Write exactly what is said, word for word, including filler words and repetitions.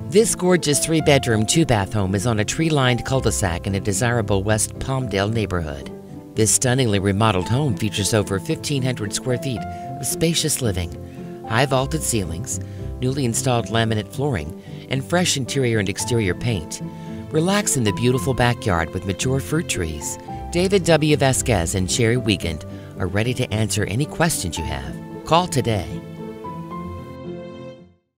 This gorgeous three-bedroom, two-bath home is on a tree-lined cul-de-sac in a desirable West Palmdale neighborhood. This stunningly remodeled home features over fifteen hundred square feet of spacious living, high vaulted ceilings, newly installed laminate flooring, and fresh interior and exterior paint. Relax in the beautiful backyard with mature fruit trees. David W. Vasquez and Sherry Wiegand are ready to answer any questions you have. Call today.